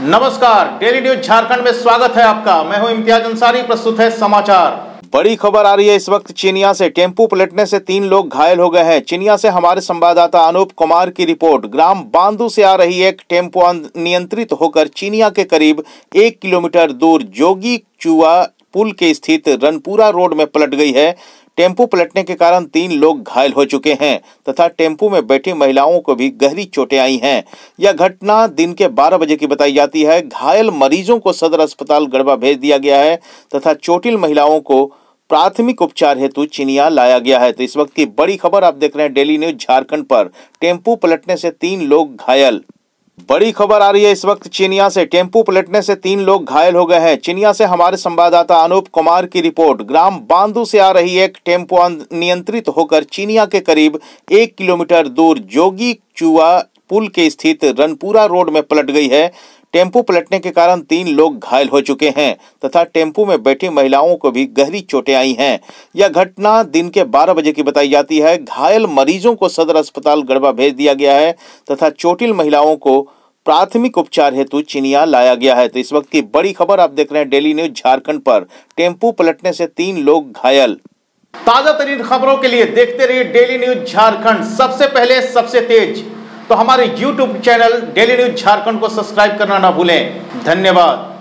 नमस्कार, daily news Jharkhand में स्वागत है आपका। मैं हूं इम्तियाज अंसारी। प्रस्तुत है समाचार। बड़ी खबर आ रही है इस वक्त चिनिया से। टेम्पू पलटने से 3 लोग घायल हो गए हैं। चिनिया से हमारे संवाददाता अनूप कुमार की रिपोर्ट। ग्राम बांदू से आ रही एक टेम्पो अनियंत्रित होकर चिनिया के करीब 1 किलोमीटर दूर जोगी चुआ पुल के स्थित रनपुरा रोड में पलट गई है। टेम्पू पलटने के कारण 3 लोग घायल हो चुके हैं तथा टेम्पू में बैठी महिलाओं को भी गहरी चोटें आई हैं। यह घटना दिन के 12 बजे की बताई जाती है। घायल मरीजों को सदर अस्पताल गढ़वा भेज दिया गया है तथा चोटिल महिलाओं को प्राथमिक उपचार हेतु चिनिया लाया गया है। तो इस वक्त की बड़ी खबर आप देख रहे हैं डेली न्यूज झारखंड पर। टेम्पू पलटने से 3 लोग घायल। बड़ी खबर आ रही है इस वक्त चिनिया से। टेम्पू पलटने से 3 लोग घायल हो गए हैं। चिनिया से हमारे संवाददाता अनूप कुमार की रिपोर्ट। ग्राम बांदू से आ रही एक टेम्पो अनियंत्रित होकर चिनिया के करीब 1 किलोमीटर दूर जोगी चुआ पुल के स्थित रनपुरा रोड में पलट गई है। टेम्पू पलटने के कारण 3 लोग घायल हो चुके हैं तथा टेम्पू में बैठी महिलाओं को भी गहरी चोटें आई हैं। यह घटना दिन के 12 बजे की बताई जाती है। घायल मरीजों को सदर अस्पताल गढ़वा भेज दिया गया है तथा चोटिल महिलाओं को प्राथमिक उपचार हेतु चिनिया लाया गया है। तो इस वक्त की बड़ी खबर आप देख रहे हैं डेली न्यूज झारखंड पर। टेम्पू पलटने से 3 लोग घायल। ताजा तरीन खबरों के लिए देखते रहिए डेली न्यूज झारखंड, सबसे पहले सबसे तेज। तो हमारे YouTube channel daily news Jharkhand को सब्सक्राइब करना ना भूलें। धन्यवाद।